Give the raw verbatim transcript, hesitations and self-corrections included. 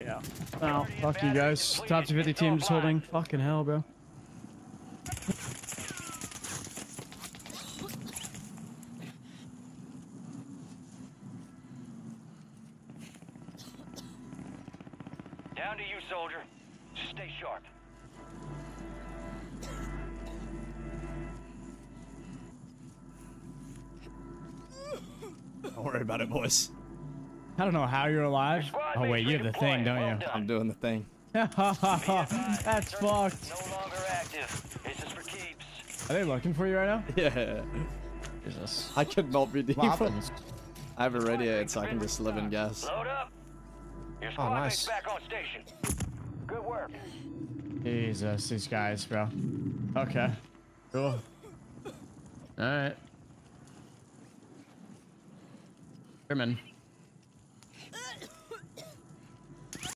Yeah. Oh, fuck you guys. Top two fifty team just holding. Fucking hell, bro. Down to you, soldier. Just stay sharp. Don't worry about it, boys. I don't know how you're alive. Oh wait, you have the thing, don't you? I'm doing the thing. That's fucked. No longer active. This is for keeps. Are they looking for you right now? Yeah. Jesus. I could not be deep. What happens? I have a radiator, so I can just live and guess. Load up. Your squad mate's back on station. Good work. Jesus, these guys, bro. Okay. Cool. All right. Come in.